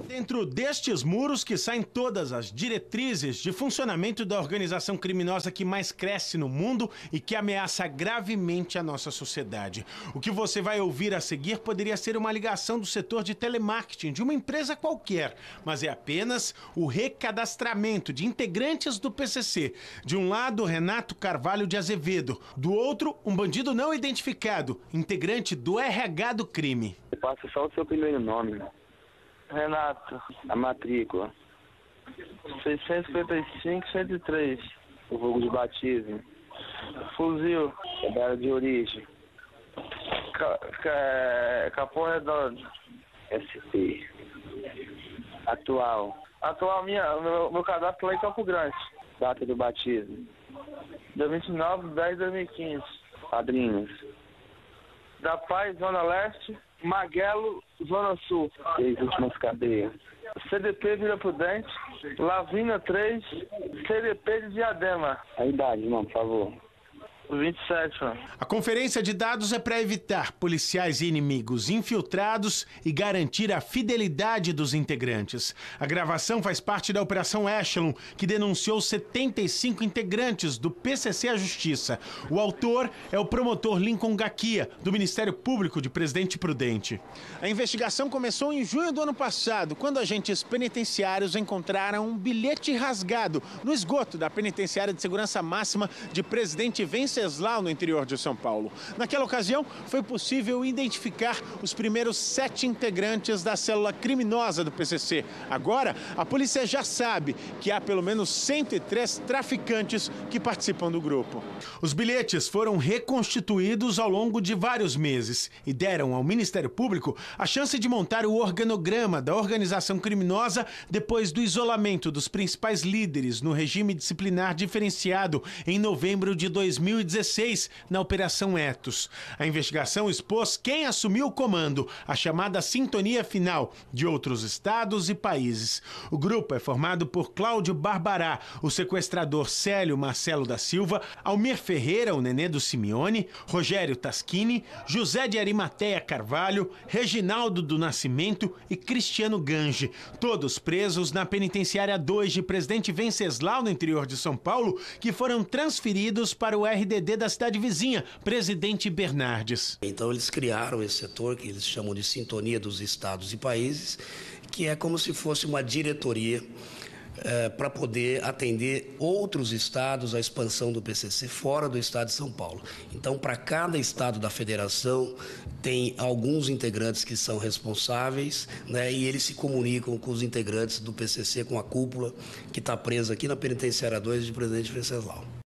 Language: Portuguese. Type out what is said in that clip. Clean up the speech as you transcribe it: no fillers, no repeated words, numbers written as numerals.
Dentro destes muros que saem todas as diretrizes de funcionamento da organização criminosa que mais cresce no mundo e que ameaça gravemente a nossa sociedade. O que você vai ouvir a seguir poderia ser uma ligação do setor de telemarketing de uma empresa qualquer, mas é apenas o recadastramento de integrantes do PCC. De um lado, Renato Carvalho de Azevedo, do outro, um bandido não identificado, integrante do RH do crime. Passa só o seu primeiro nome. Renato, a matrícula 655-103, o vulgo de batismo. Fuzil, tabela de origem. Capão Redondo, SP. Atual, meu cadastro lá em Campo Grande. Data do batismo, dia 29/10/2015. Padrinhos, da Paz, Zona Leste, Maguelo, Zona Sul. 6 últimas cadeias. CDP Vila Prudente, Lavina 3, CDP de Diadema. A idade, irmão, por favor. 27, mano. A conferência de dados é para evitar policiais e inimigos infiltrados e garantir a fidelidade dos integrantes. A gravação faz parte da Operação Echelon, que denunciou 75 integrantes do PCC à Justiça. O autor é o promotor Lincoln Gaquia, do Ministério Público de Presidente Prudente. A investigação começou em junho do ano passado, quando agentes penitenciários encontraram um bilhete rasgado no esgoto da Penitenciária de Segurança Máxima de Presidente Venceslau, no interior de São Paulo. Naquela ocasião, foi possível identificar os primeiros 7 integrantes da célula criminosa do PCC. Agora, a polícia já sabe que há pelo menos 103 traficantes que participam do grupo. Os bilhetes foram reconstituídos ao longo de vários meses e deram ao Ministério Público a chance de montar o organograma da organização criminosa depois do isolamento dos principais líderes no regime disciplinar diferenciado em novembro de 2016, na Operação Etos. A investigação expôs quem assumiu o comando, a chamada sintonia final de outros estados e países. O grupo é formado por Cláudio Barbará, o sequestrador Célio Marcelo da Silva, Almir Ferreira, o Nenê do Simeone, Rogério Taschini, José de Arimateia Carvalho, Reginaldo do Nascimento e Cristiano Gange, todos presos na Penitenciária 2 de Presidente Venceslau, no interior de São Paulo, que foram transferidos para o RDD da cidade vizinha, Presidente Bernardes. Então eles criaram esse setor que eles chamam de Sintonia dos Estados e Países, que é como se fosse uma diretoria para poder atender outros estados, a expansão do PCC fora do estado de São Paulo. Então, para cada estado da federação, tem alguns integrantes que são responsáveis, né, e eles se comunicam com os integrantes do PCC, com a cúpula que está presa aqui na Penitenciária 2 de Presidente Venceslau.